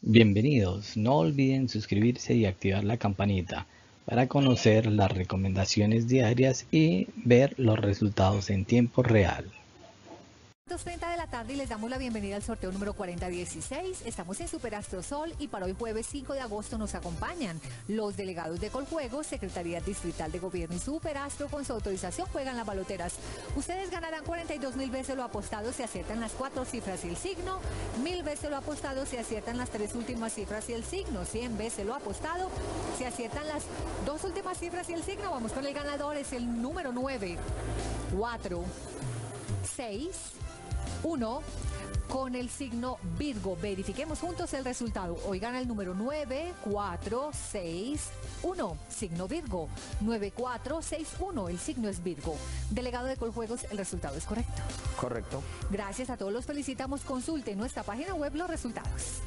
Bienvenidos, no olviden suscribirse y activar la campanita para conocer las recomendaciones diarias y ver los resultados en tiempo real. 2:30 de la tarde y les damos la bienvenida al sorteo número 4016. Estamos en Superastrosol y para hoy jueves 5 de agosto nos acompañan los delegados de Coljuegos, Secretaría Distrital de Gobierno y Superastro. Con su autorización juegan las baloteras. Ustedes ganarán 42.000 veces lo apostado si aciertan las 4 cifras y el signo, 1.000 veces lo apostado si aciertan las 3 últimas cifras y el signo, 100 veces lo apostado si aciertan las 2 últimas cifras y el signo. Vamos con el ganador, es el número 9, 4, 6, 1 con el signo Virgo. Verifiquemos juntos el resultado. Hoy gana el número 9461, signo Virgo. 9461, el signo es Virgo. Delegado de Coljuegos, el resultado es correcto. Correcto. Gracias a todos, los felicitamos. Consulte en nuestra página web los resultados.